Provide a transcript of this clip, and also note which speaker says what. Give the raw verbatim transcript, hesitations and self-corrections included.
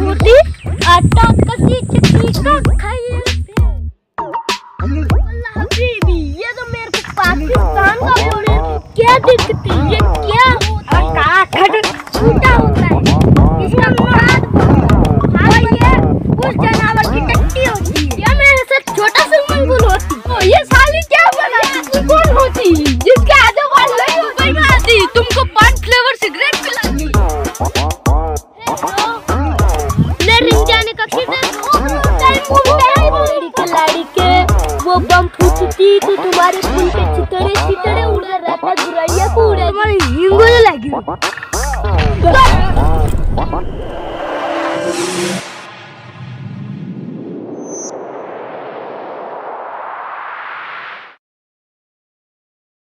Speaker 1: छोटी आटा कसी चटनी का खाइए। अल्लाह हबीबी, ये तो मेरे को पाकिस्तान का बोले क्या दिखती है, ये क्या होता है? छोटा होता है, इसका मुराद हाँ ये उस जानवर की टट्टी होती है। या मेरे साथ छोटा स्विमिंग पूल होती। तो ये साली क्या बना कौन होती जिसके आधे बाल नहीं होते आती तुमको पांच फ्लेवर सिगरेट पिलाती। ले रिंग जाने का खिलाड़ी के वो बम फूटती तो तुम्हारे फूल के चितड़े चितड़े उड़ रहता बुराइया को उड़े तुम्हारी हिंगोले लगी।